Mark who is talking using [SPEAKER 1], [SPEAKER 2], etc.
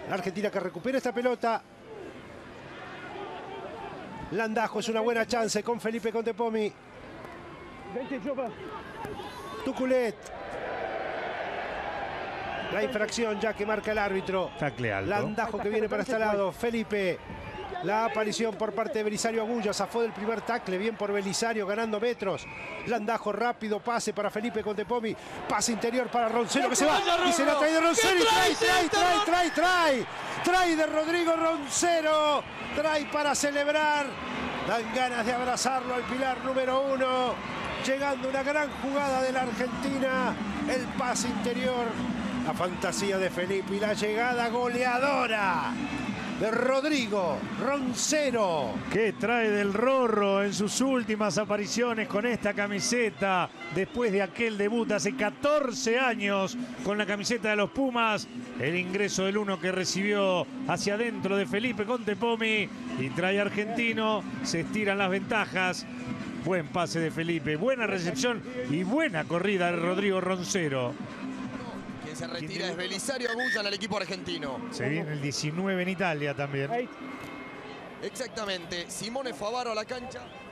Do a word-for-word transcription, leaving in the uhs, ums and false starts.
[SPEAKER 1] La Argentina que recupera esta pelota. Landajo es una buena chance con Felipe Contepomi. Tuculet. La infracción ya que marca el árbitro.
[SPEAKER 2] Tacle alto.
[SPEAKER 1] Landajo que viene para este lado. Felipe. La aparición por parte de Belisario Agulla. Zafó del primer tacle. Bien por Belisario ganando metros. Landajo rápido. Pase para Felipe Contepomi. Pase interior para Roncero que se va. Y se la trae de Roncero. Y trae, trae, trae, trae, trae. Trae de Rodrigo Roncero. Trae para celebrar. Dan ganas de abrazarlo al pilar número uno. Llegando una gran jugada de la Argentina. El pase interior. La fantasía de Felipe y la llegada goleadora de Rodrigo Roncero.
[SPEAKER 2] Que trae del Rorro en sus últimas apariciones con esta camiseta. Después de aquel debut hace catorce años con la camiseta de los Pumas. El ingreso del uno que recibió hacia adentro de Felipe Contepomi. Y trae argentino. Se estiran las ventajas. Buen pase de Felipe. Buena recepción y buena corrida de Rodrigo Roncero.
[SPEAKER 3] Se retira es Belisario Agulla en el equipo argentino.
[SPEAKER 2] Se viene el diecinueve en Italia también.
[SPEAKER 3] Exactamente. Simone Favaro a la cancha.